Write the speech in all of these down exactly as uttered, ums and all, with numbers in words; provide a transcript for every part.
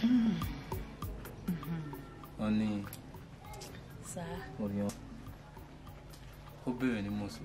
Oni. Sa. Orion. O bere ni mo so.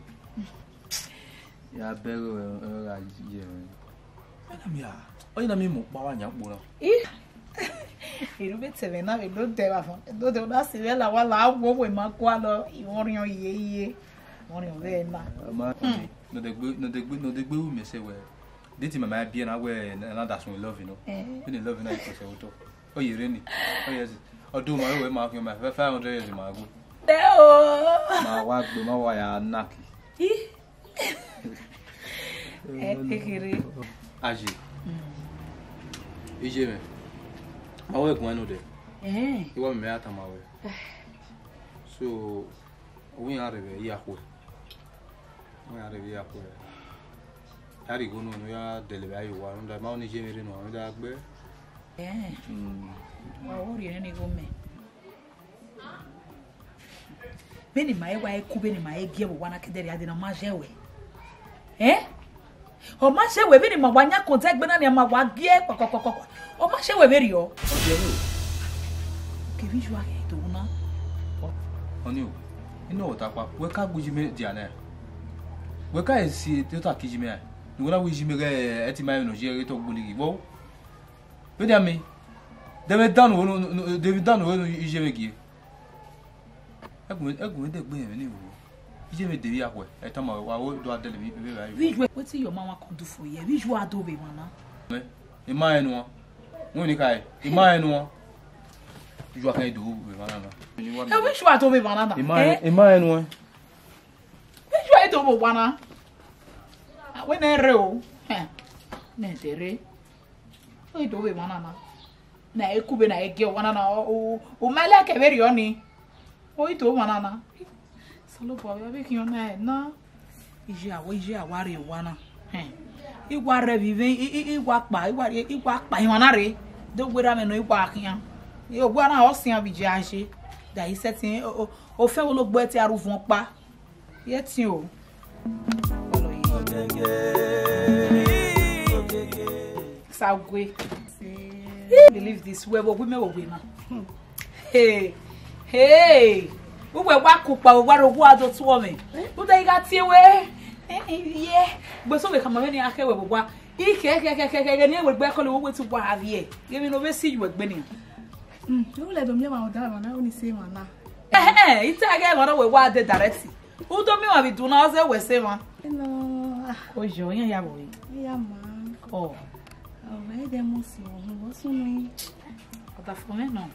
Ya bere e ra je. Ana mi a. O ina mi mo pa wa nya po na. Eh. Iru be tebe na be do de ba fun. Do de na se be la wa la wo we ma kwa lo Orion iye iye. Orion be na. Ma no de gbe no de gbe no de gbe wu mi se we. Diti mama bia na we na that's when love you know. When you love you na iko se woto. O yere ni. O yes. Odo ma we ma fi ma five hundred years ma go. De o. Ma wa gbe ma wa ya naki. Eh kekere. Aji. Ije me. Awe ko anu de. Eh. Iwa me ata ma we. So we are be ya ko. We are be ya ko. Ari go no ya deliver ayo wa nda ma oni je mere no nda gbe. Eh. Mm. Wa ori ni go me. Beni mai wa e ku beni mai gie wo wana kedere ade na ma jewe. Eh? O ma jewe beni ma wanya contact gbe na ni ma wa gie kokokoko. O ma jewe beri o. O jewe. Ke vi jwa ke to na. Oni o. Ino o ta pa. We ka guji me dia na. We ka esi te ta kiji me. Ni wona wi ji me re e ti mai no je re to gboli gi bo. We dia me. David Dan wo no David Dan wo no ije me gi. Egun egun de gbe yen ni wo. Ije me debi akwe. E ta ma wa wo do adele mi be ba yi. Vi jwa wetin your mama come do for you. Vi jwa adobe mana. Me. E ma enu. Won ni kai. E ma enu. Jwa kan do be mana na. E vi jwa adobe mana na. E ma e ma enu. Vi jwa adobe mana. We na re o. Eh. Na dere. O adobe mana na. Na ekube na ege wana na o o mala ke veri oni o ito wana na solo po ya be kiyon na na ije awo ije aware wana eh igwa re vive igwa pa igwa igwa pa wana re do gwera me no igwa akian e ogwa na o sin abije ase da yi setting o o fe wo lo gbo ti aruvun pa ye tin o sagwe believe this we wo me wo we na hey hey wo we wa ku pa wo wa rogu ado to wo me wo da iga ti we ye gbe so we kama me ni akewe bo wa ike ke ke ke ke ni we gbe ko le wo we ti wa avie ye mi no be see you gbe ni mm wo le do mi ma o da ma na o ni se ma na eh eh ita ga mo we wa de direct wo do mi wa bi du na o se we se ma no o jo yan ya bo ya ma oh o de mo si o mo so mi ota fo me no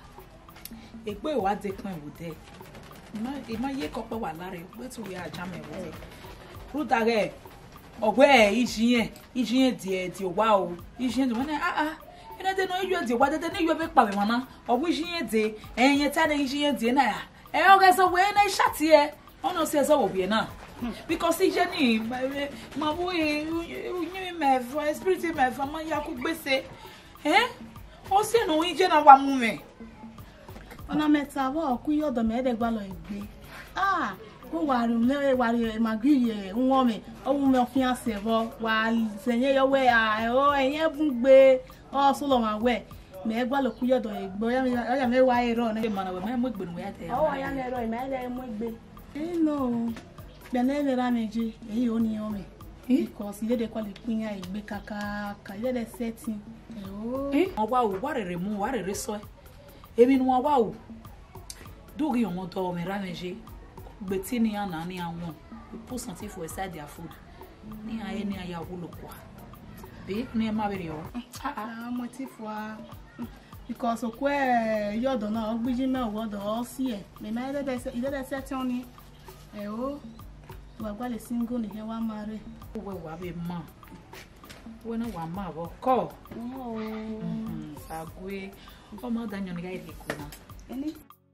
egbe wa de kan wo de ma e ma ye ko pe wa lare we tu we aja me wo de ruta ge ogwe ijiyen ijiyen die di wa o ijiyen de wona ah ah ina de no ijo di wa de ni yo be pa me mana ogwe ijiyen de enye ta de ijiyen de na ya e o ge so we na shati e ono se so wo bi na because ije ni ma wo e yin me for spirit me for ma ya ku gbese eh o se no ije na wa mu me ona meta wo ku yo do me de gba lo igbe ah wo wa ru le wa ri magriye won mi o mu me fin ase bo wa senye yo we ah o eyen bun gbe o so lo ma we me gba lo ku yo do igbo ya ya me wa ero na ma na we me mo gbe nu ya te o ya me ero me le mo igbe eh no bene le ra meji eyi o ni o me because ile de kwa le pin ya igbe kaka ka ile de setting oh eh o wa o wa rere mu wa rere so èmi nu wa o do ri on to me ra meji gbe ti ni ana ni awon put something for inside their food ni aye ni aya wo lo kwa be ni e ma bere o ah ah mo ti fo because o kwe yo do na ogbiji me o do o si e me na ile de ile de setting ni e o wa gba le single ni he wa mare we wa be ma we na wa ma bo ko oh sagwe o ma danyo ni ga ide ko na eni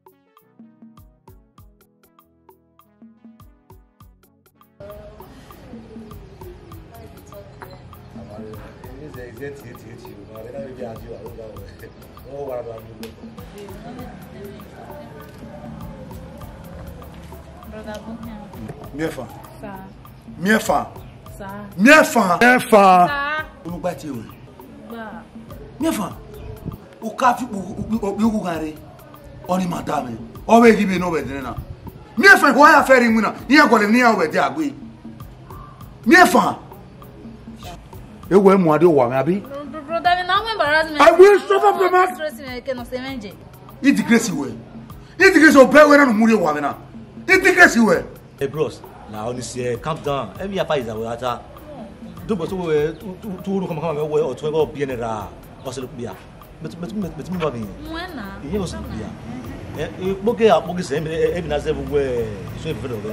Miefa. Sa. Miefa. Sa. Miefa. Miefa. Sa. Unu gba ti o. Gba. Miefa. o ka fi o yo ku gare oni madame o be give no be na mi e fa ko ya feri mu na ni e ko le ni ya we di agbe mi e fa e we mu ade wa me abi brother me na mo embarrassment I will stop up the man stress me ke no se menje integration we integration o be we na no mu re wa me na integration we hey bros now on say calm down every afa is our ata do but so we tu ru come come we o to go bien ra o se lu bia but but but me ba bi mwana e o se bia e boge a boge se e bi na se we so e fe do be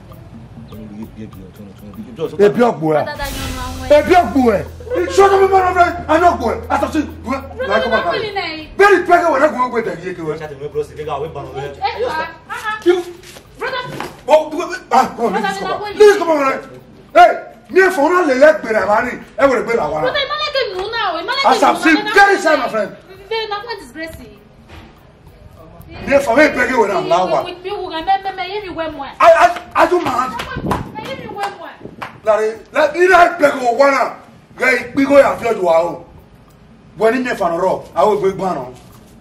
ebi ogbo e ebi ogbo e shut up my friend I no go atasi like come on very pega we na go go dey ke we chat me bros ke ga we ba no we brother oh ah come on please come on hey me for na le le gbere ba ni e we gbe la wa brother ma like nu na o ma like as I'm saying very sad my friend very na come disgrace me for me pega we na la wa with me we ga me me ye mi we mo I I I do man ye mi we mo Lari, la ira pego wana. Gai pigo ya fio do ao. Boni me fa no ro, awo gbe gban no.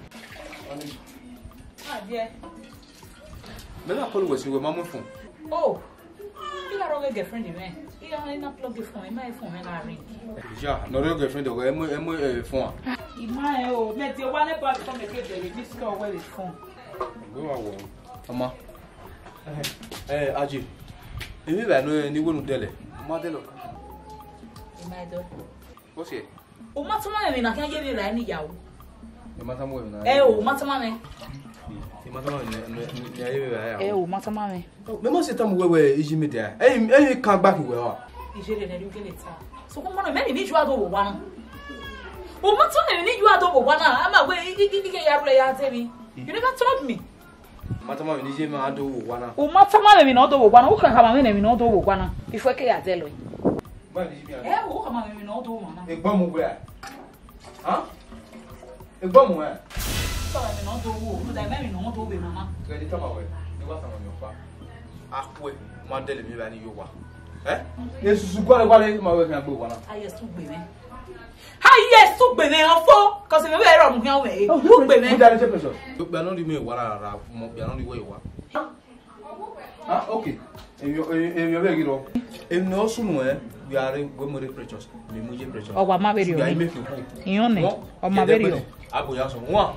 Ah, bien. Me na call we si we mamu phone. Oh. You are a girlfriend, man. You are not plug the phone. My phone na ring. Ja, no real girlfriend o e mo e mo phone. Ima e o, me ti wa le pa phone me ke dey miss call where is phone. Go wa wo. Ama. Eh, Aji. Ebi ba no ni wonu dele. Ma dele. Ima do. O se. O ma tuma me na kan ye bi ra ni yawo. E ma tamu we na. Eh o, ma tuma me. E ma tamu ni ni aye ba ya. Eh o, ma tuma me. Me mo se tamu we we iji me dia. Eh eh kan back we wa. Ije le na du ke le ta. So ko mo na me ni ju ado wo wa no. O ma tuma me ni ju ado wo wa na. Ama we i i ke ya ru ya te mi. You never told me. Ma tamu ni je ma ado wo wa na. O ma tuma me na odo wo wa na. O kan ka ma me na mi na odo wo wa na. Before ke ya tell you. Ba ni ji mi. Eh o ka ma me na odo wo na. E gba mu we. Ha? E gba mu we. So me na odo wo. O da me mi na odo wo mama. Ke di tama we. Ni wa tama mi pa. Akwe ma dele mi ba ni yo wa. Eh? Yesusu gwale gwale ma we kan gbe wa na. Aye su gbe me. Ha yes su gbe me ofo. Cause me we ro mu kan we. Su gbe me. Who dare take pressure? Be no di me wa ra mo be no di we wa. Ah, okay. E yo e yo be giro. E no sunu e we are we mo re pressures. Me mo je pressure. O wa ma be ri o. Ya make you. Iyon ne. O ma be ri o. Abo ya so wa.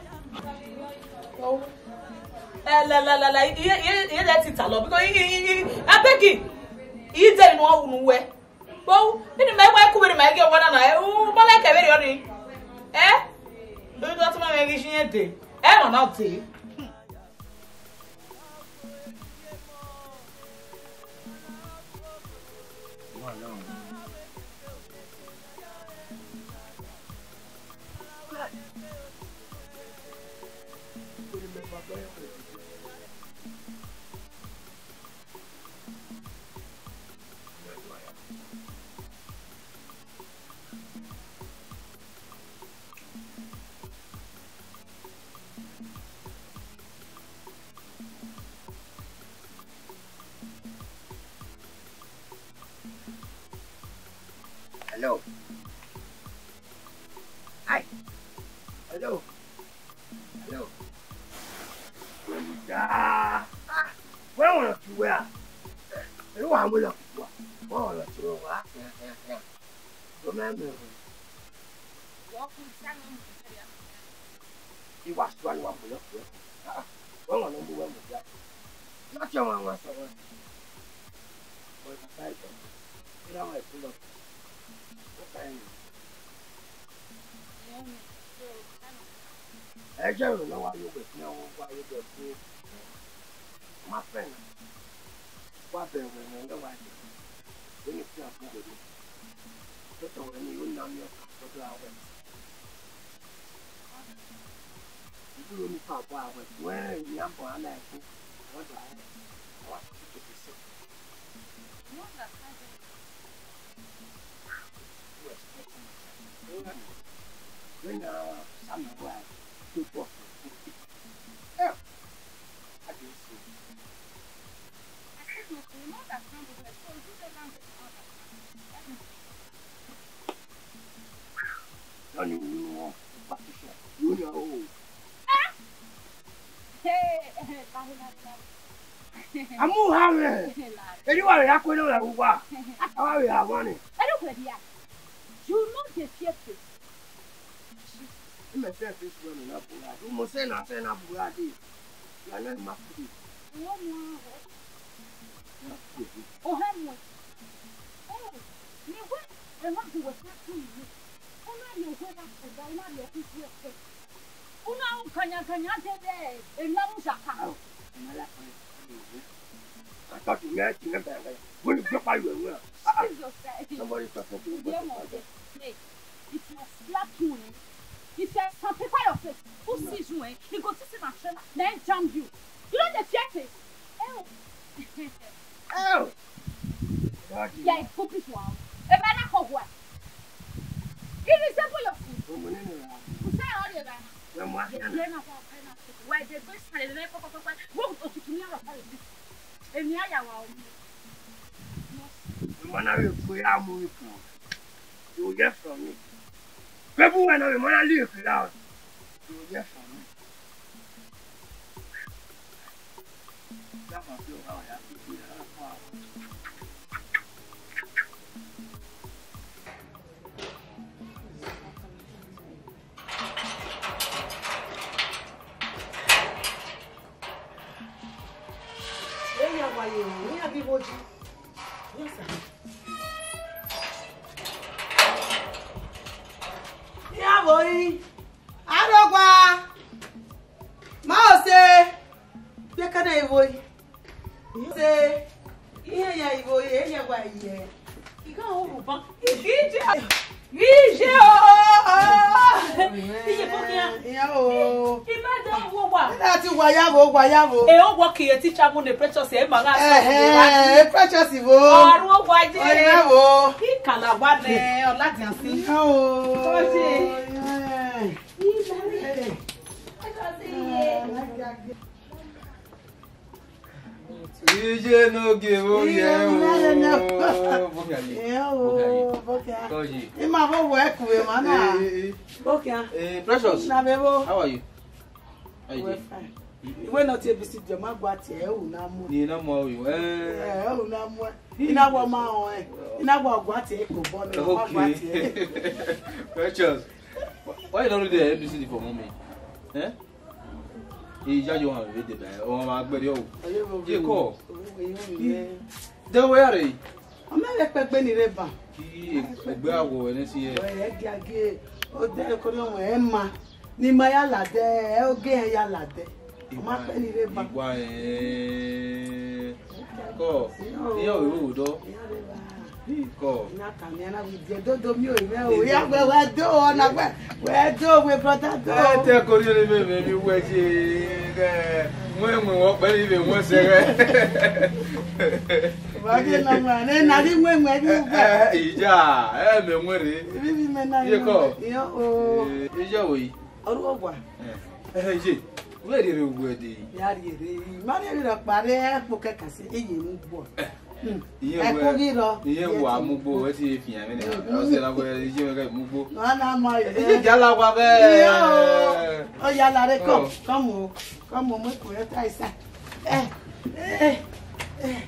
Eh la la la la iye iye let it alone because i i abegi. I tell no wu we. Bo, ni me wa ku be ma ge wona na e u mo like be ri o ni. Eh? Do you want me me gi shinyete? Eh no na ti. Hello. Hi. Hello. Hello. Ah. Where are you? Where? You want to look? Where are you? Remember. You was one one to look. Ah. One on number one with that. Not your one was the one. What's the title? You know I pull up. I don't know why you with no why you go through my friend. What they will know why when you feel good. But when you know your photo out. You do me papa when you are born like what I want to be sick. When uh, somewhere people yeah, I do see. Don't you know what you Amu have. Anyone ya kweno la kuwa. Awa we have money. You know the fear. Me say this one na pula. You must say na say na pula di. Ya na ma pudi. Oh, Henry. Oh, you went and what you were saying. Oh, now you went up and down on your feet. Oh, now Kanya Kanya today. And now Shaka. I thought you met in the bag. When you go by your will. Somebody talking to you. If you slap you, he says, some people of it. Who sees you? He goes to see my son, then jump you. You know the check. Oh. Oh. Yeah, it's cookies wow. A man of what? It is simple your food. Who say all your man? Why the best part of the neck of a walk to me of and the other one. When I will put out movie, you will get from me. People when I want to live without, you will get from me. That's my feel how I have to be. Yes, sir. Yeah, boy. Arogwa. Mause. Be kana boy. Say. Iya ya boy, iya wa iya. Ika o ba. Ije. Ije o. Ije pokia. Iya o. Imada wo wa. Na ti wa ya bo, wa ya bo. E o wo ki e teacher mo ne precious e ma ga so. Eh, precious bo. Oru o wa je. Oya bo. Ki kala wa ne Oladiansi. O. Oje. Ije no ge o ye o. Yo, bokia. Koji. Ima bo wo eku e ma na. Bokia. Eh, Precious. Na bebo. How are you? How you We're doing? fine. Iwe no ti ebisi je ma gba ti e u na mu. Ni na mo you. Eh. Eh, u na mu. Ina gbo ma o e. Ina gbo gba ti e ko bo mi ma gba ti e. Precious. Why you don't do the A B C D for mommy? Eh? Ija jo han we de ba. O ma gbe de o. Je ko. De we are. O me le pepe ni re ba. Ki egbe awo ene si e. O e gi age. O de ko lo e ma. Ni ma ya la de, e o ge en ya la de. O ma pe ni re ba. Igwa eh. Ko. Iyo we do. Ko. Na ka mi na we de do do mi o me o ya gbe we do o na gbe. We do we brother do. Eh te ko ri le me mi we je. Eh, mwe mwe wo pe ni be won se re. Ba ge na ma ne na ri mwe mwe bi gbe. Eh, ija, eh me nwere. Bi bi me na. Ye ko. Yo o. Eh, ija wo yi. Oru ogwa. Eh, eh, je. We ri re ugwe di. Ya ri re. Ma ni ri pare e po keka se eyi mu gbo. Iye E ko gi ro. Iye wo amugbo we ti fi yan mi ni. O se la ko ije we ka mugbo. Na na ma yo. Ije jala wa be. Yo. O ya la re ko. Come o. Come o mo ko e ta isa. Eh. Eh. Eh.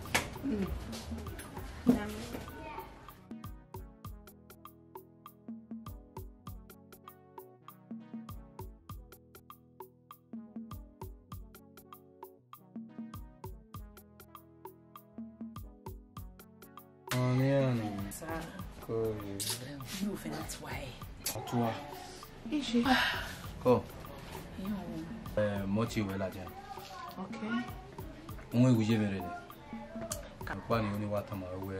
Onion. Sir, Koji. you think that's why. Atua. Ishi. Ko. You. Eh, mochi we la je. Okay. Onwe guje mere ni. Kwa ni oni wata ma we.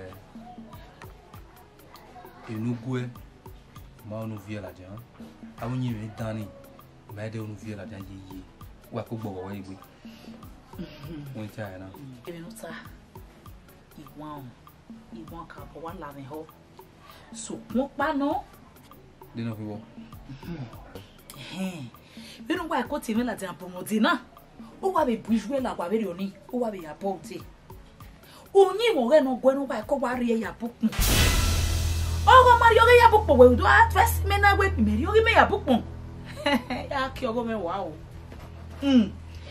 Enugwe. Ma onu vie la je. Awunyi me dani. Ma de onu vie la je yi. Wa ko gbowo we igbe. Won ti aya na. Ebe no ta. Iwan. Iwan ka bo wa la ni ho. So won pa no. De no fi wo. Eh. Bi no wa ko ti mi la ti promote na. O wa be bushwe la wa be ri oni. O wa be ya bo ti. Onyi mo re no gwe no wa ko wa ri ya bukun. Ogo Mario ge ya bukun we do at first me na we me ri o me ya bukun. Ya ki ogo me wa o. Mm.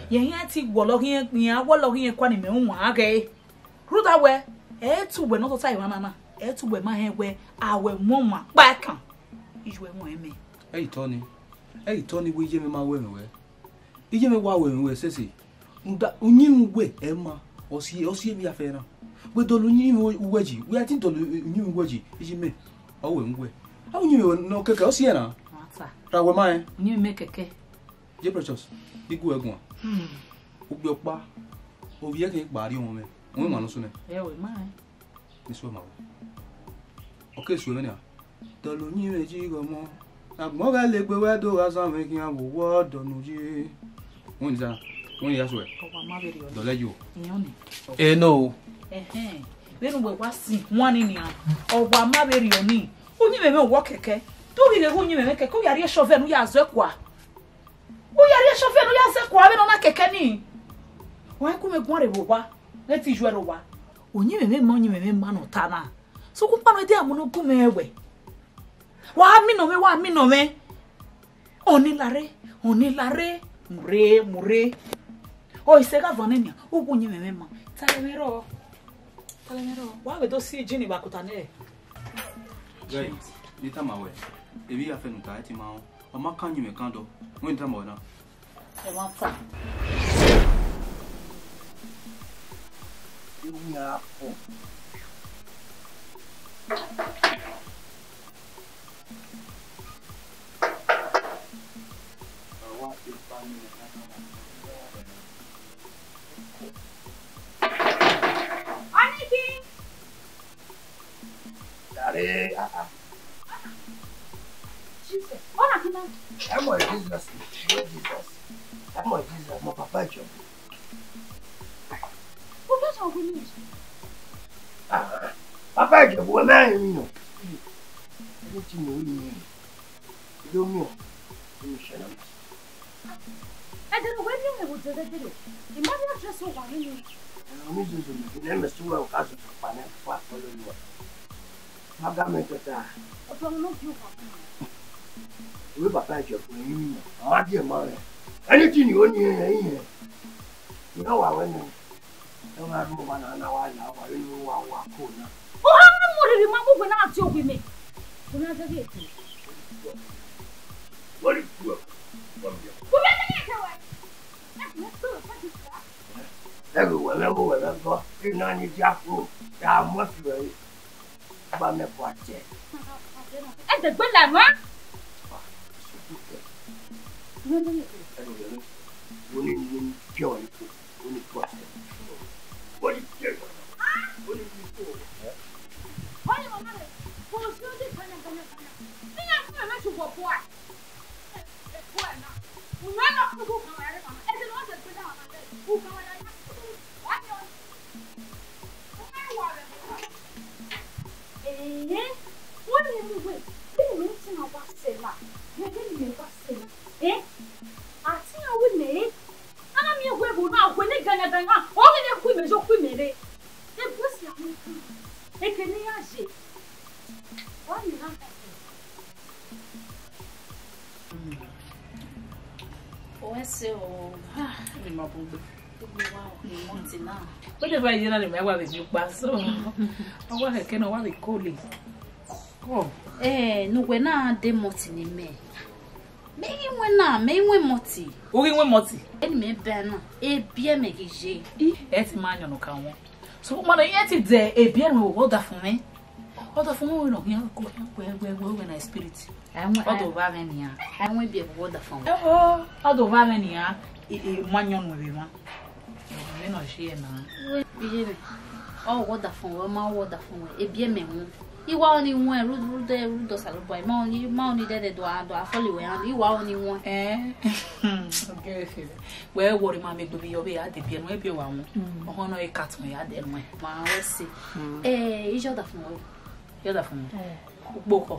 Ye ya ti gwolo hin ya gwolo hin kwa ni me nwa age. Ruda we e tu we no to sai mama. E tu we ma he we awe moma pa kan. Ijwe mo eme. Hey Tony. Hey Tony we je me ma we we. Ije me wa we we sese. Nda onyin we e ma. Osi osi mi afe na. We do lu nyin we ji. We atin do lu nyin we ji. Ije me. O we we. A onyin we no keke osi na. Ata. Ra we ma e. Nyin me keke. Je precious. Igu egun. Hmm. Ogbe opa. O vie ke gbari won me. Won ma no so ne. E we ma e. Ni so ma we. Okay so me na. Do lu nyin we ji go mo. Agbo ga le gbe we do ga san me kin awo wo do nu ji. Won ni sa. Won ya so e. Owa ma be ri o. Do le ju. Iyan ni. Eh no. Eh Benu we wa si won ni ni an. Owa ma be ri o ni. Onyi me me wo keke. To ri le onyi me me keke o yari e chauffeur nu ya zo kwa. O yari e chauffeur nu ya zo kwa be no na keke ni. Wa ku me gwan re bo wa. Le ti jo ro wa. Onyi me me mo onyi me me ma no ta na. So ku pa no de amuno ku me we. Wa mi no me wa mi no me. Oni lare, oni lare, mure mure. O isega vanenia, ugu nyi me ma. Tale mero. Tale mero. Wa we do si jini ba kutane. Guy, ni ta ma we. E bi afe nu ta ti ma o. O ma kan nyi me kan do. Won ta ma na. E wa fa. Inya po. Aniki. Dare, ah ah. Jesus. Ona kina. I'm a Jesus. Jesus. I'm a Jesus. My papa job. O que são comigo? Ah, papa job. Wo na yin no. Ni ti mo ni. Do mi o. Ni se na. É de novo ele me botou de dele. Imagina a pessoa com ele. Mi zo zo mi. Nem me suwa o caso do pane fa ko lo lo. Pagamento tá. O plano não viu. We papa job yin no. Ah die ma re. Anything you ni yin yin. You know wa we no. No ma ru ma na na wa la wa ri wa wa ko na. O hanno morire ma mo na ati o gbe me. O na ta ge ti. What is good? O me ta ge wa. Na so ta ti ka. Everywhere, everywhere, everywhere. You know, you just go. Ya mo fi re. Ba me po ate. É de gbe la mo. No no no. Woni ni joy ko. Woni po ate. Woni joy. Woni ni ko. Olha mama. Ko so de kana kana kana. Ninga ko na chu po po. E po na. O na na ko ko ka re mama. É de no de gbe la mama. O ka wa na. Eh, what are you doing? They mention about Sela. You're getting me about Sela. Eh? I think I will make. And I'm your web now when they gonna go on. All the equipment of women. They push you. They can hear shit. Why you not that? O esse o ah, ni mabudo. Wow, ni monti na. Pode vai ir ali, vai ver o passo. Agora que não vai cole. Oh, eh, no we na de moti ni me. Me we na, me we moti. O que we moti? Eni me be na, e bie me gije. E ti manyo no kan won. So mana e ti de e bie me wo da fun me. O da fun me no yan ko we we we na spirit. Ai we o do va me nia. Ai we bie wo da fun. Eh oh, o do va me nia. E manyo no we ma. Me no share na. Bie me. O wo da fun, o ma wo da fun. E bie me hu. Iwa oni won ru ru de ru do salo boy. Ma oni ma oni de de do a do a follow we and iwa oni won. Eh. Okay. We worry ma me gbe yo be a de bie no e bie wa won. O hono e cat mo ya de no. Ma we si. Eh, ijo da fun o. Yo da fun. Eh. Gboko.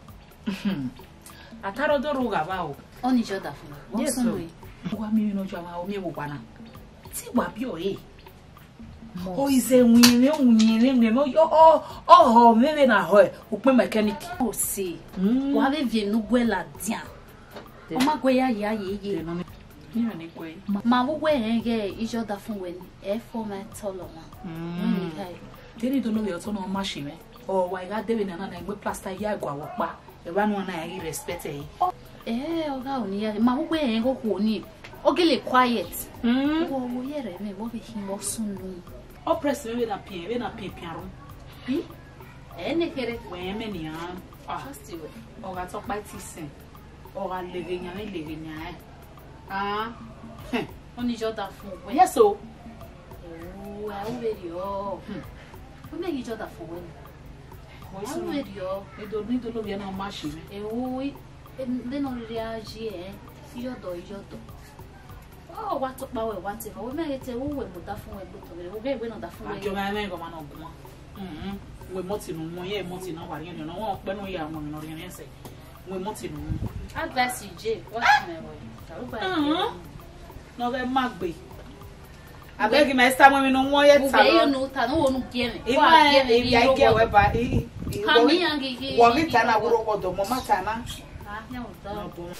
Ataro do ru ga ba o. Oni jo da fun. Yes so. Wa mi no jo ma o mi wo pa na. Ti gba bi o e. O ize nwire nwire nwire mo yo o o me na ho e o pe mechanic o si wa be vie nu gwela dia o ma gwe ya ya ye ye Ni me ni kwe. Ma wo we enge ijo da fun we ni. E fo me tolo ma. Mm. Teni do no we oto no ma shi me. O wa ga de we na na ngbe plaster ya gwa wo pa. E wa no na ya respect e. Eh, oga oni ya. Ma wo we enge ko ni. Ogele quiet. Mm. Wo wo yere me wo be hin wo sunu. O press me we na pie, we na pie piaro. Hi? E ne kere We me ni an. Ah. just we. O ga to pa ti sen. O ga lege nya me lege nya e. Ah. Oni jo da fun we. Yes o. Oh, I will be yo. We make each other for when. I will be yo. E do ni do no we na ma shi me. E oi, e de no reage eh. Yo do yo do. Oh, what to power what if we make it we we da fun we to we we we no da fun we. Ajo me me go ma no gun. Mhm. We moti no mo ye moti na wa ri no won pe no ya mo no ri ni se. We moti no. Advice J, what me boy. Mhm. No be magbe. Abeg me sta mo mi no won ye ta Ube yo no. no ta no wonu gie me. Ima e ya ige we ba i. Ha mi yangi gi. Wo mi ta na woro wodo mo ma ta na. Ah, ya o No da. bo.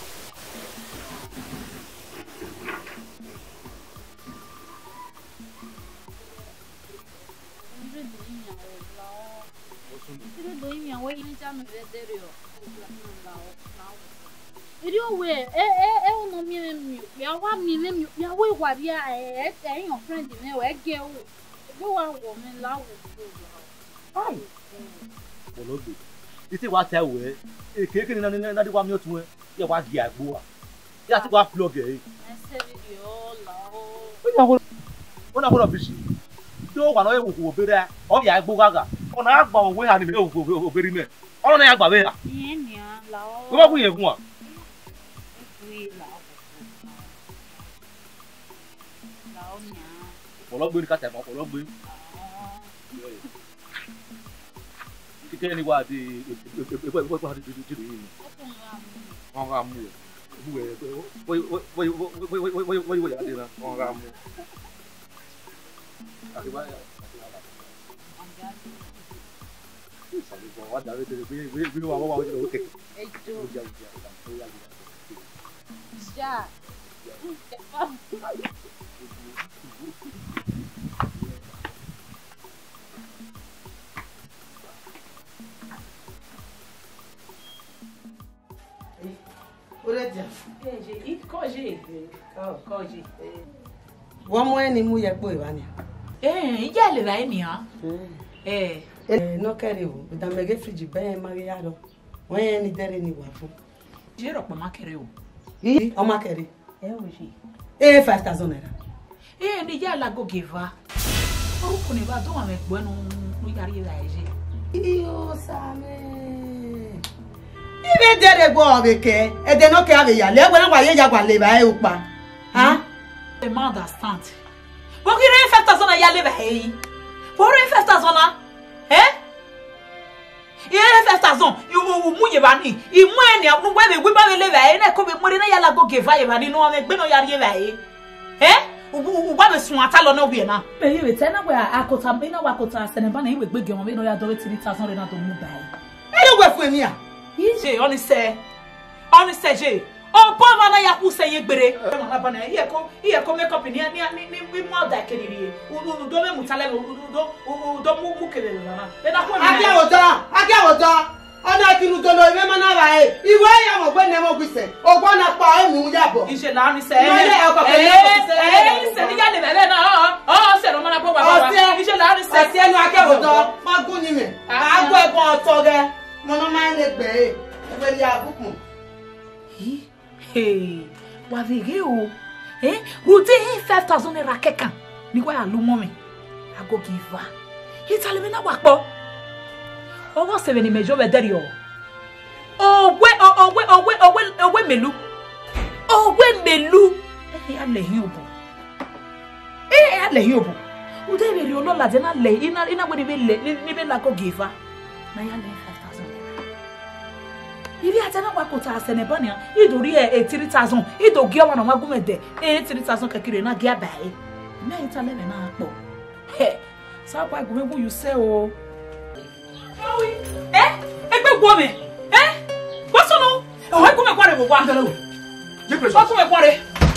Idiwe eh eh eh no mi mi ya wa mi le mi ya we wa bia eh eh your friend me we ge o go wa wo mi la wo Ai. Ologbe. Iti wa te we. E keke ni na na di wa mi otun e. Ye wa gi agbo wa. Ya ti wa plug e. ese video la o O na ko O na ko no bishi. Do wa no e wo wo bere. O ya agbo gaga. O na agba wo we ha ni me wo wo bere me. O na ya agba we ha. yen ni la o Ko ba ku ye fun wa. wi la o la o nya Ologbe ni ka te mo ologbe. Kike ni wa di e e e ko ko ha di di di ni. Wọ́n ra mú ẹ̀ mú ẹ̀ wọ́n wọ́n wọ́n wọ́n wọ́n wọ́n yà dé náà wọ́n ra mú. Wọ́n dàbí tẹ̀lé bí bí bí wọ́n wọ́n wọ́n jẹ́ òkè. ja Oredia. Eje, i koje. Ko koje. Wọ́n mú ẹni mú yẹ pé ìwà ni. Eh, ija le ba ni ha. Eh. Eh, no kere o. Ìdàmẹ́gẹ́ fìjì bẹ́ẹ̀ máa yá lọ. Wọ́n yẹn ni dẹ́rẹ́ ni wà fún. Je ro pa ma kere o. Yìí ọmọ kẹrì. Eh o je. Eh, five thousand naira. Eh, ni ja la go geva. Orúkọ ni ba do wa me gbo ẹnu no yari la eje. Iyo same. Ibe dẹ́rẹ́ gbọ́ ọ̀bẹ̀kẹ́. Ẹ̀dẹ̀ náà kẹ́ àbẹ̀yà lẹ́gbẹ̀ẹ́ náà wà yé ya wà lè bá ẹ̀ ó pa. Ha? I understand. What you ready five thousand ya live hey? What ready five thousand na? Eh? You ready five thousand? You mu ye ba ni. I mu eni abu we be we ba we live hey na ko be mo na ya la go give ya ba ni no me gbe no ya ri hey. Eh? Ubu ba be sun ata lo na we na. Be you we tell na we akota be na wa akota se ne ba na we gbe ge mo be no ya do three thousand na to mu ba hey. Ẹ ló gbẹ fún mi à. Ye, oni se. Oni se je. Oh, boy, man, I have say yegbere. Here come, here come make up in here. Ni ni we more that kiri. U do me mutale u do u do mu mu kele na. Le na ko ni. Ake awota, ake awota. Ona kinu do lo iwe ma na ra e. Iwe ya mo gbe ne mo gbise. Ogbo na pa e mu yabo. Ise la ni se. Mo le oko kele ko se. Eh, se ni ya le bele na. Oh, se ro ma na po baba. Ise la ni se. Ase enu ake awota. Ma gun ni me. Agbo e kon oto ge. Mo no ma le gbe e. E be ya bukun. Hey, wa vege o. Eh, rute five thousand naira kekan. Ni kwa ya lu mo mi. I go give her. He tell me na wa po. Owo seven ni mejo be deri o. Owe owe owe owe owe melu. Owe melu. Eh, ya le hin obo. Eh, ya le hin obo. Ude be ri olola je na le ina ina we be le ni be la go give her. Na ya le five thousand. Ibi atana wa kota Senebania, idori e three thousand, ido gi owa na wa gumede, e three thousand kekire na gi abae. Me ita lele na apo. He, sa pa gume bu you say o. Owi, eh? Egbe gwo me. Eh? Wo so no? O wa gume kware bo wa. Je preso. Wo gume kware.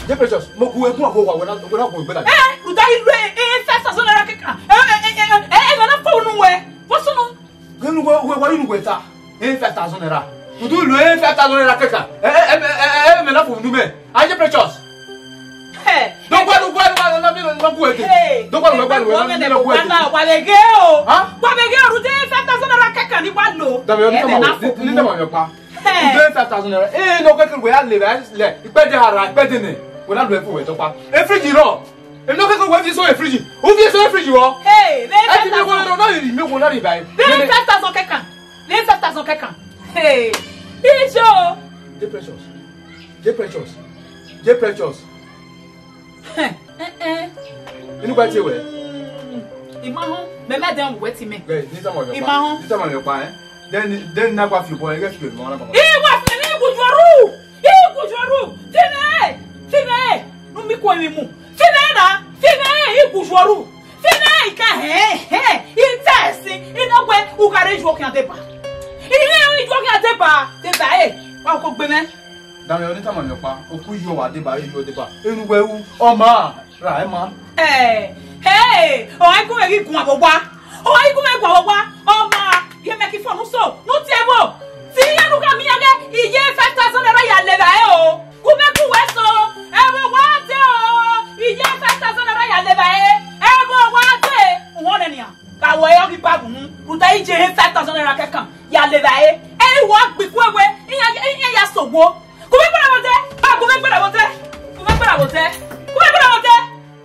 The precious. Moku e mo go wa na go na go be la. Eh, you die re eh five thousand naira keka. Eh eh eh eh na na phone we. What's no? Genu go we wa yu go ta. Eh five thousand naira. You do lo eh five thousand naira keka. Eh eh eh eh me na phone nu me. I the precious. Hey. Don't go don't go na na na go e. Don't go go go na na go e. Na wa lege o. Wa lege o de five thousand naira keka ni wa lo. Da me o ni ma ni ni ma yo pa. You five thousand naira. Eh no keke we ya le le. Ipe de ara, ipe de ni. We na lo e fun we to pa. E fridge ro. E no keke we fi so e fridge. O fi so e fridge wo. Hey, le five thousand. E ti me go no ri me go na ri bai. Le five thousand keka. Le five thousand keka. Hey. Ijo. The precious. The precious. The precious. Eh eh. Inu ba ti we. Imaho, me me dem we ti me. Guys, ni ta mo yo pa. Imaho. Ni ta mo yo pa eh. Then then na kwa fi boy, get fi mo na ba. Eh, wa fi ni gujwaru. Eh, gujwaru. Tine. Tine. No mi ko mi mu. Tine na. Tine e gujwaru. Tine ka he he. Intesi. Ino gbe u kare ju okin ate ba. Ile o ju okin ate ba. Te ba e. Wa ko gbe me. Da me oni ta mo yo pa. O ku yo wa de ba, yo de ba. Enu we wu. O ma. Ra e ma. Eh. Hey, o ai ku me ki kun abowa. O ai ku me kun abowa. O ma. Ye me ki fonu so. No ti e wo. Ti ya nu ka mi age. Iye five thousand naira ya le ba e o. Ku me ku we so. E wo wa te o. Iye five thousand naira ya le ba e. E wo wa te. Won ne ni a. Ka wo e o ki bagun mu. Ruta ije five thousand naira kekan ya le ba e. E wo gbi ku ewe. Iya iya ya sowo. Ku me gbara wo te. Ba ku me gbara wo te. Ku me gbara wo te. Ku me gbara wo te.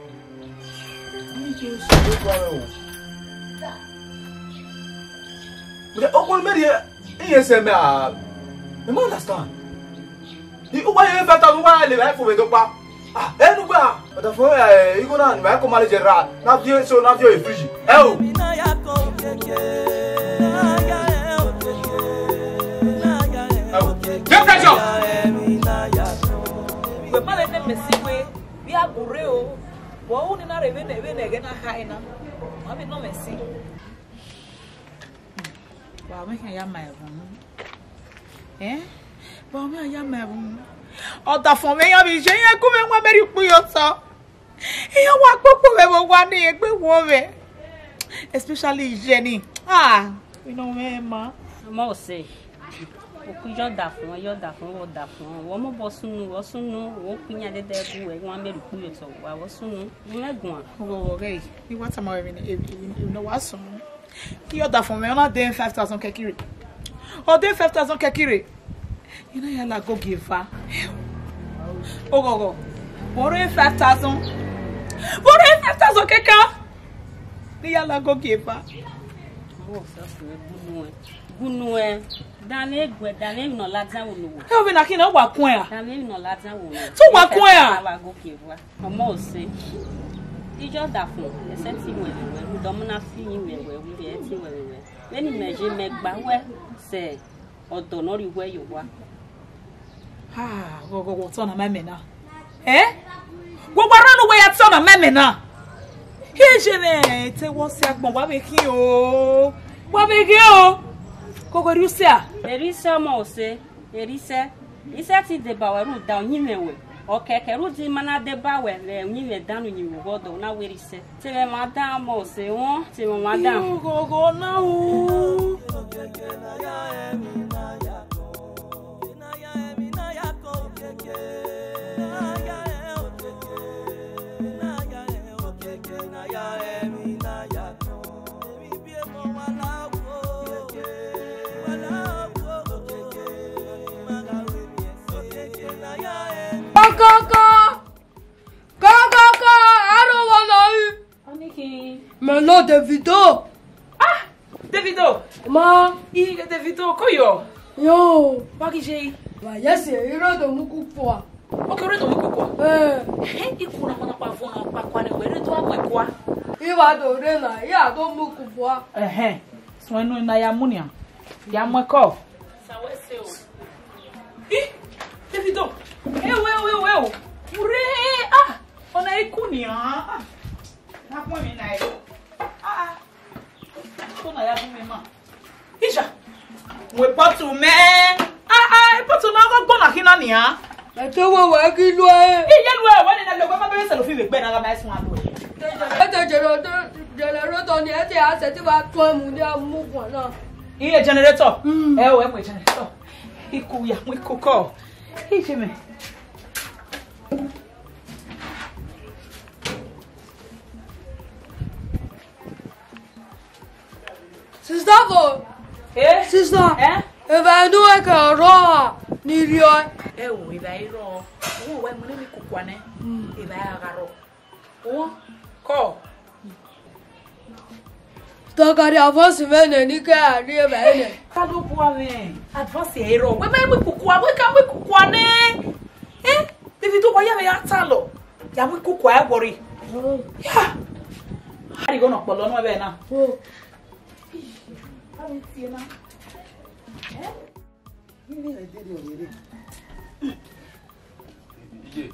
But oh, well, Mary, yes, me ah, me understand. You why you fat on why live for me to pa? Ah, anywhere. But the for eh, you go na me ko manager ra. Na vie so na vie e free. Eh o. Get pressure. We male ne mesi we, we agure o. Wo uni na reve ne we ne ge na hai na. Ma be no mesi. Wa me kan ya mai won. Eh? Wa me ya mai won. O da fon me yan bi je yan ku me wa be ri pu yo so. Eyan wa popo we wo wa ni egbe wo me. Especially Jenny. Ah, we know me ma. Mo se. O yo da fun, yo da fun, wo da fun. Wo mo bo sunu, wo sunu, wo pinya de de bu we wan be ri pu yo so. Wa wo sunu. Mo egun a. Wo okay. Ni what am I even you know what so. You da for me on day five thousand kekiri. O day five thousand kekiri. You know you la go give her. Oh go go. Borrow five thousand. Borrow five thousand keka. Ni ya la go give her. Mo so se gunu e. Gunu e. Dan e gwe, dan e no la dan wo no. E o be na kin na wa kun ya. Dan e no la dan wo no. So wa kun ya. Wa go give her. Mo se. Ijo da fun, e se ti we we, do mo na fi yin we we, we e ti we we. Many meje me gba we se odo no ri we yo wa. Ah, go go go to na meme na. Eh? Go gba ranu we ya to na meme na. He je ne te wo se agbon wa be kin o. Wa be kin o. Go go ri se a. Eri se mo se, eri se. Ise ti de ba we ru da yin me we. Okay, keru di mana de ba we le yin me danu yin me godo na we ri se. Te me madam mo se won, te me madam. Go go na o. Go go go go go! I don't wanna. Aniki. Mais non, Davido. Ah, Davido. Ma. I Davido koyo. Yo. Wa ki je. Wa yes, iro do muku po. O ke re do muku po. Eh. He iku na na pa fo na pa kwa ne we re do akwa kwa. Iwa do re na, ya do muku po. Eh eh. So enu na ya munia. Ya mweko. Sa we se o. I Davido. Eh we we we. Ure ah. Ona iku ni ah. Na kwa mi na e. Ah. So na ya bu mi ma. Isha. We potu me. Ah ah, potu na go gbona kina ni ah. Mais tó wọ wá kí ló ẹ. Iye lu e woni na lo pa be se lo fi be gbe na ga ma sun alo. E to generator generator ni e ti a se ti wa to mu ni amu kan na. Iye generator. E o e mo generator. Iku ya mo iku ko. Ije me. Sister bo. Eh? Sister. Eh? E va no e ka ro ni rio. E o e va ro. O wa mo ni kuku ane. E va ga ro. O ko. To ka ri avance me ne ni ka ni e va ne. Ka do bo ame. Advance e ro. We ma mo kuku a, we ka we kuku ane. Eh? David o wa ya me ya ta lo. Ya mo kuku a worry. Ya. Ari go no polo no e be na. Oh. Eh? Ni le de de de. Ije.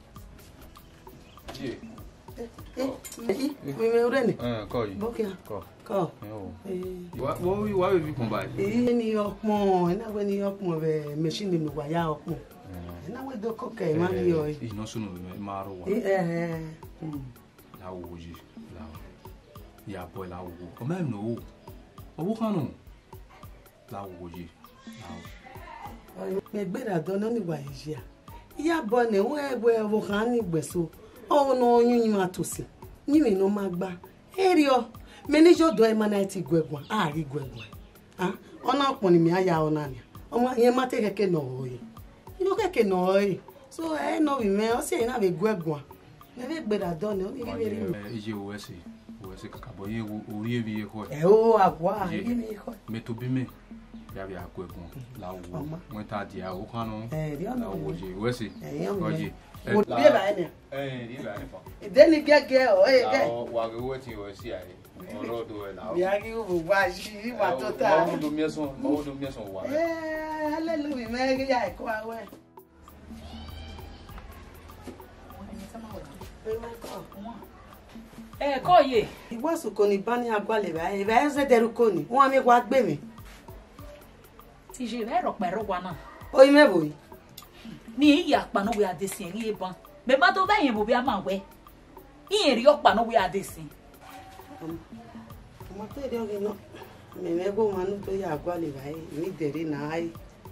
Ije. Eh, mi me ure ni. Eh, ko yi. Bokia. Ko. Ko. Eh. Wa wo wa be bi kon ba. Eh, ni opon, na we ni opon be machine mi wa ya opon. Na we do ko ke ma ni yo. Eh, no sunu ma ro wa. Eh eh. La wo ji. La. Ya boy la wo. O même no. O kan no. La wo ji. La. Me gbera do no ni wa ija. Ya bo ne wo egbe wo kan ni gbeso. O no oyun yin ma tosi. Ni mi no ma gba. Erio. Me ni jo do e ma na ti gwegwan. A ri gwegwan. Ah, ona opon ni mi aya ona ni. Omo yen ma te keke no oyi. You keke no oyi. So e no bi me o se na be gwegwan. Me be gbera do ne o ni bi ri mi. Ije o ese. O ese kaka bo ye ori e bi e ko. E o agwa, e mi ko. Me to bi me. Ya bi akwegun la wo. Won ta dia o kan no. Eh, ri ona wo je o ese. O je. Wo bi e ba ene. Eh, ri ba ene fa. E de ni gege o e ge. La wa ge wo ti o si ai. Oro do e la. Bi agi wo wa ji wa to ta. Ma wo do mi son, ma wo do mi son wa. Eh, hallelujah, me ge ya ko awe. Eh, ko ye. Iwasu ko ni bani agbale ba. E ba se deru ko ni. Won mi wa gbe mi. Ti je ve ro pe ro wa na. O yi me bo yi. Ni ya pa no we adesin ri e ban. Be ba to be yin bo bi a ma we. Yin ri o pa no we adesin. Mo te de oge no. Me me go manu to ya agbale ba e. Mi dere na ai.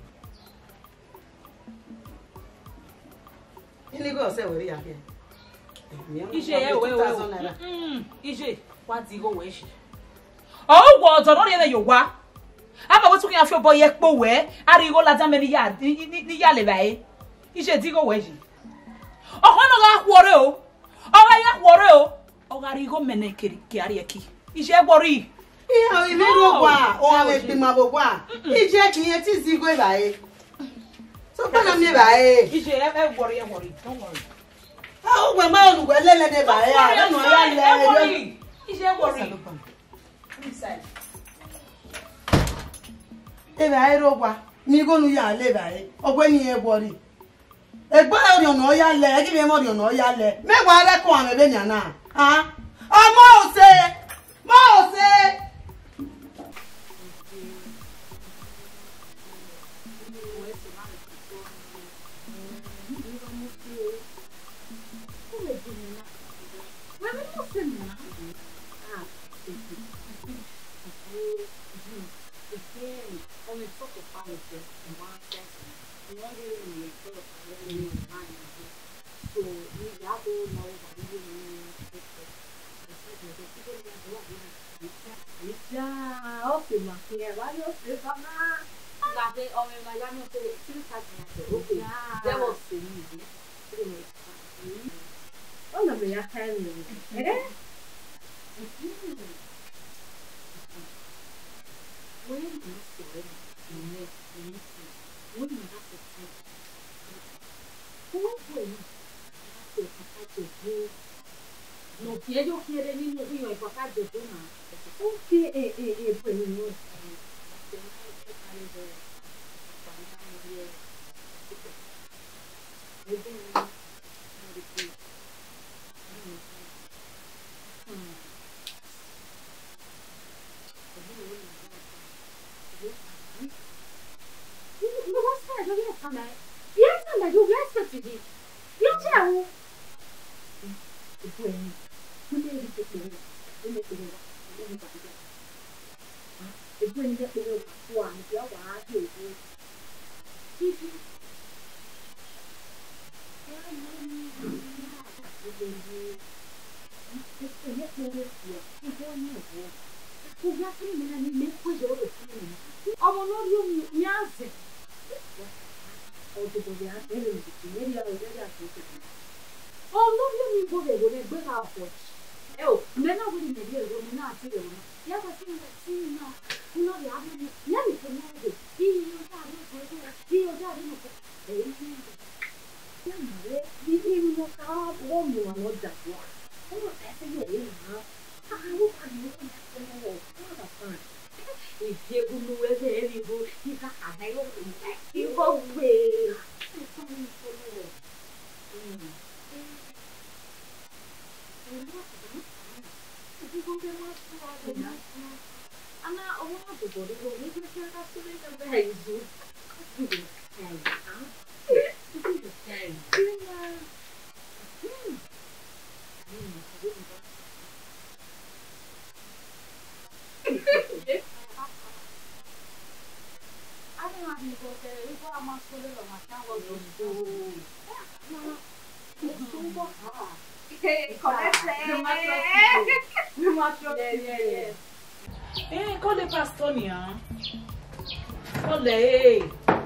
Ini go se we ri ya ke. Ije e we o. Mm. Ije wa ti go we shi. O wo odo no ri e yo wa. Ama wo tun ya fi obo ye po we. Ari go la dan me ni ya ni ya le bai. Ije ti go we shi. O ho no ga kwore o. O ga ya kwore o. O ga ri go mene kiri ki ari eki. Ije gbori. Iya ime ro wa. O ame pe ma bo wa. Ije ki yen ti si go bai. So pa na mi bai. Ije e e gbori e gbori. Don't worry. Ah, o gbe ma onu gbe lele de bai. Ya no ya le. Ije gbori. Inside. E bai ro wa. Mi go nu ya le bai. Ogbe ni e gbori. Egbe ori ona ya le, e gi me mo ori ona ya le. Me wa le ko ame be nya na. Ah. Ọmọ ose. Mo ose. Ya, oke makia, wali oke sama. Tapi ome mayami oke cerita cerita. Oke. Ya oke ni. Oh, na be ya kani. Eh? When you say you make things, when you have to say, who will you have to do? No quiero quiere niño mío y papá de toma. Okay, eh eh eh pues no. No vas a ver, yo voy a estar ahí. Y esta la yo voy a estar. ọmọ lórí omi ní àzẹ ọdún bọ̀dẹ̀ àtẹ̀lẹ̀ òdìdí ní ẹ̀rí ọ̀rẹ́dẹ̀ àtẹ̀lẹ̀ ọmọ lórí omi bọ̀dẹ̀ ìwọ̀n ẹgbẹ́ náà pọ̀ ẹ ò mẹ́nà wọ́n ní ẹ̀rí ẹ̀rọ mi náà àti ẹ̀rọ yẹ kó sí ilẹ̀ sí iná iná rẹ̀ á bẹ̀rẹ̀ yẹ́ mi fẹ́ náà dé kí iye ọjà rẹ̀ kọ́ ẹgbẹ́ kí ọjà rẹ̀ nìkan ẹ̀yẹ ní ẹ̀rọ yẹ́ mi rẹ̀ bí irun mọ́ ká wọ́n mú àwọn ọjà wá ọmọ ẹ̀sẹ̀ yẹ̀ yẹ̀ náà àwọn àgbẹ̀ wọn ti fẹ́ wọ̀ fún ìjẹ́gúnú ẹgbẹ́ ẹ̀rí bó nípa àdáyọ̀ ìwọ́ gbé ana ọwọ́ àbùbọ̀ nígbà ní kí kí ká sí lẹ́sẹ̀ bẹ́ẹ̀ ìzú Eh, call the pastor nia. Call the.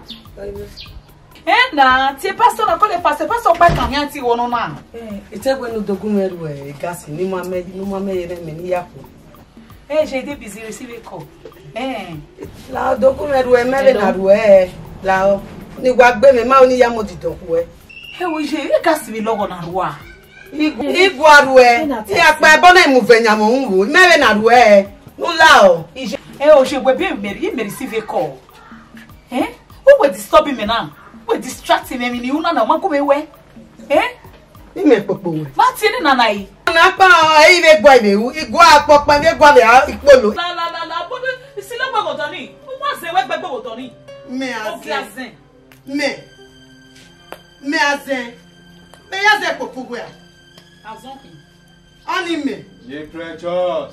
Eh na, ti pastor na call the pastor. Pastor pa kan yan ti wono na. Eh, itegwe no document we gas ni ma me ni ma me yere me ni yapo. Eh, j'ai été busy receive call. Eh. La document we me na ruwe. La ni wa gbe me ma oni ya mo didon ku e. Eh, wo je e gas mi logo na ruwa. Igu igu aruwe. Ya pa bona mu venya mo nwu. Me na ruwe. Nula o. Eh, o je gbe bi me me receive call. Eh? Who will disturb me now? Who will distract me ni una na ma ko me we? Eh? Ni me popo we. Ma ti ni nana yi. Na pa e be gbo ibe wu. Igu apopo be gbo le ipolo. La la la la, bodo si lo gbo to ni. O wa se we gbo to ni. Me azen. azen. Me. Me azen. Me azen popo we. Azon. Ani me. Ye precious.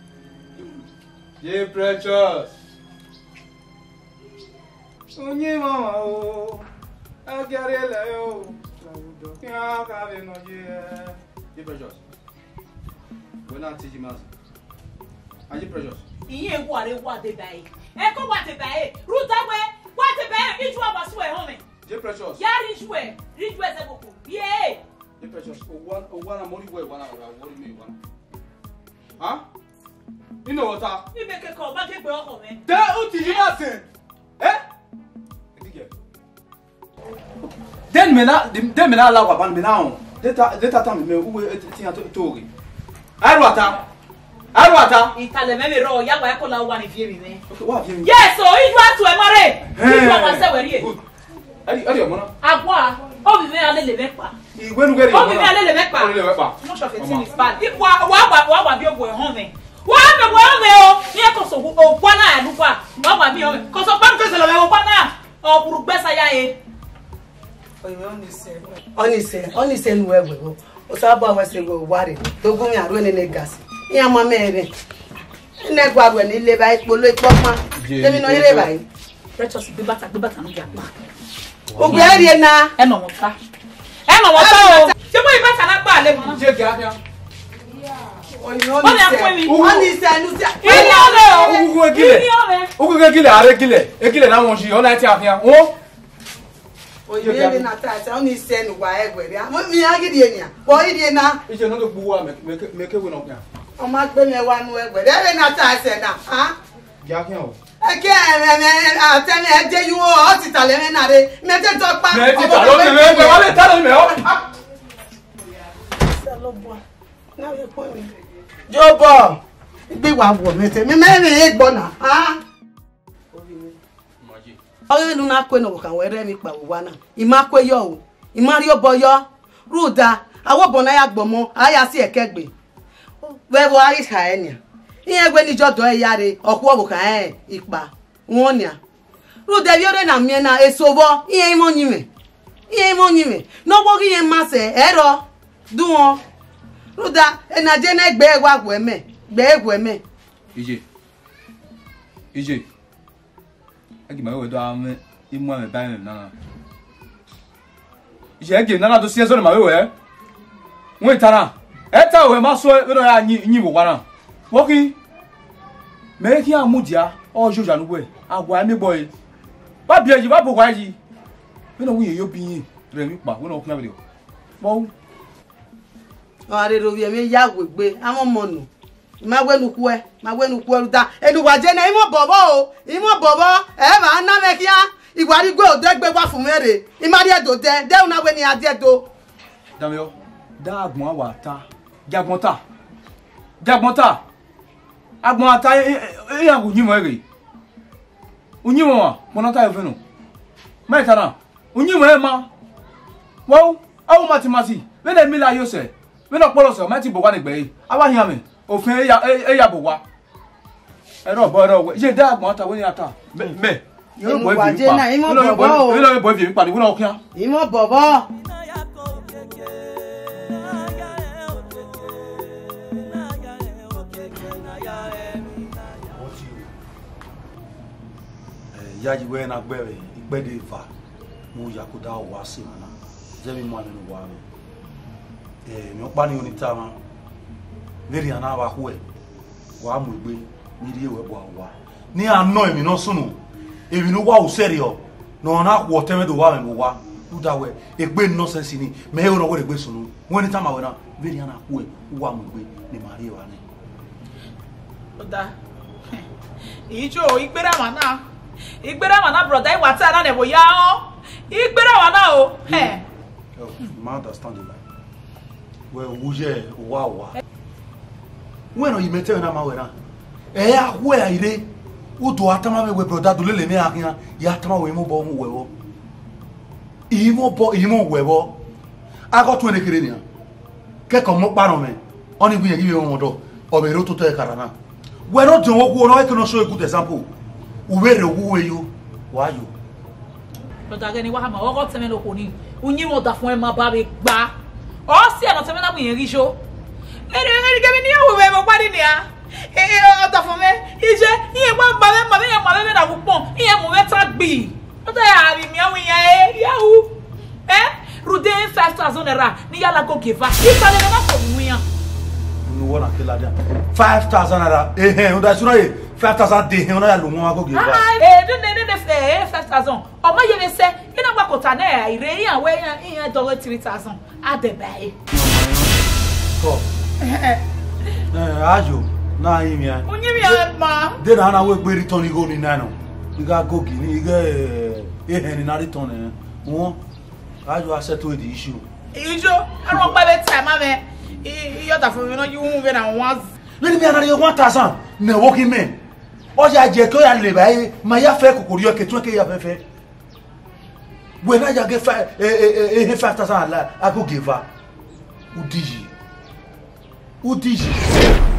Ye precious. Sonye mama o. Agarele o. Ya ka be no ye. Ye precious. We na teach him as. Are you precious? Iye wa re wa de bai. E ko wa de bai. Ruta we wa de bai. Iju aba so e home. Ye precious. Ya rijwe. Rijwe se boku. Ye. Ye precious. O one o one amori we one amori me one. Huh? You know what? You make a call back e gbe oko me. De o ti yi na sin. Eh? Den me na den me na la wa ban me na on. Data data tam me uwe ti ya tori. Arwata. Arwata. Itale me me ro ya wa e ko la wa ni fie mi me. Okay, wa fie mi. Yes, so iju atu e mare. Iju aba se we ri e. Ari ari omo na. Agwa. O bi me ale le me pa. Igwe nu gere. O bi me ale le me pa. O le me pa. Much of it is bad. If wa wa wa wa bi obo e hon me. Wa me wo me o. Ni e ko so o kwa na adu kwa. Wa wa bi o. Ko so pa nfe se lo me o kwa na. O buru gbesa ya e. Onise, onise nu wewe wo. O sabo wa se wo ware. Dogun mi aro ni ne gas. Iya ma mere. Ne gwa ro ni le ba ipolo ipoma. Temi no ire ba yi. Precious bi bata bi bata no ja pa. O gbe ri na. E no mo ta. E no mo ta o. Se mo ibata na pa le mo. Je ga ga. Onise. Onise nu se. Ini ole o. Ugu egile. Ini ole. Ugu egile are gile. Egile na won si ona ti afian. Wo. Oye na ta ta onise nu wa egwere. Mo mi agidi enia. Wo ide na. Ije no do gbuwa me me ke we no kan. O ma gbe me wa nu egwere. Ere na ta se na. Ha? Ja kian o. Eke me me atene eje yu o ti tale me na re. Me te to pa. Me ti ta lo me me wa le ta lo me o. Se lo bo. Na we po mi. Jobo. Gbe wa wo me te. Me me re egbo na. Ha? Oye nu na kwe no kan were mi pa wa na. Ima kwe yo o. Ima ri obo yo. Ruda. Awo bona ya gbomo. Aya si ekegbe. We wo ari ka enia. Iye gbe ni jodo e yare. Oku obo kan e ipa. Won nia. Ruda bi ore na mi na esobo. Iye imo nyime. Iye mo nyime. No bogi ye mase. Ero. Duon. Ruda. Ena jene gbe egwa gweme. Gbe egweme. Ije. Ije. Agi ma we do ame imu ame ba me nana. Ije agi nana do sie so na ma we we. Nwe tara. Eta we ma so we do ya nyi nyi wo wana. Woki. Me ki amudia o joja nu we. Agwa mi boy. Ba bia ji ba bo kwa ji. We no we yo bin re mi pa we no kuna video. Bo. Ore ro bi me ya gbegbe awon mo nu. Ma wenu ku e, ma wenu ku ruda. Enu wa je na imo bobo o. Imo bobo e ma na me kia. Igwa ri gbe o de gbe wa fun mere. Imari edo de, de una we ni ade do. Damio. Da agbon wa ta. Jagbon ta. Jagbon ta. Agbon ata e ya ku nyimo ere. Unyimo wa, mo na ta e fenu. Ma tana. Unyimo e ma. Wo, awu matimati. We de mi la yo se. We no polo se, ma ti bo wa ni gbe yi. Awa hian me. Òfin eya eya bo wa. Ero bo ero. Je da agbon ta we ni ata. Me me. Yo boy bi pa. Imo bobo. Yo boy bi pa ni we no kian. Imo bobo. Ya ji we na gbere igbe de fa. Mo yakuda o wa se mana. Je mi mo anu wa mi. Eh mi o pa ni oni ta ma. Very ana wa ho e wa mo gbe ni ri ewe bo wa ni ano emi no sunu emi no wa o serio no na ko teme do wa me wa u da we egbe nonsense ni me e no wo egbe sunu won ni ta ma we na very ana ho e wa mo gbe ni mari wa ni oda ijo igbera mana igbera mana brother iwa ta na ne bo ya o igbera mana o eh ma understand it we wuje wa wa Bueno, y mete na ma wera. Eh a we aire. U do atama me we brother do lele me akin. Ya atama we mo bo mo wewo. Imo bo imo wewo. Ago tu ene kire ni. Ke ko mo paro me. Oni bu yen gi we mo do. O be ro to to e karana. We no do wo ku no e no show a good example. U we re wo we yo. Wa yo. Brother gani wa ma o go teme lo ko ni. Unyi mo da fun e ma ba be gba. O si e no teme na bu yen ri so. Ere ere ke mi ni awo we mo pari ni a. Eh o ta fun me. Ije iye gba gba me ma me ma me na pupon. Iye mo me ta gbi. O ta ya ri mi awon yan e yahu. Eh? Rude five thousand naira ni yala ko give. Ita le na ko mu yan. Nu wona ke la dia. five thousand naira. Eh eh, o da sura ye five thousand de he ona ya lo mo ko give. Ah eh do ne ne ne five thousand. O ma ye me se ina gba kota na ire yan we yan iyan do three thousand. Ade bai. Ko. Eh ajo na imi ya. Unyi mi ya ma. De na na we gbe return go ni na no. Iga go gi ni iga eh ni na return eh. Won ajo accept the issue. Ijo, I don't buy the time ame. You ta for no you move na once. Let me another one thousand. Na working men. O ja je ko ya le bai, ma ya fe kokori o ke tun ke ya fe fe. When I get five eh eh five thousand I go give her. Udiji. Udiji.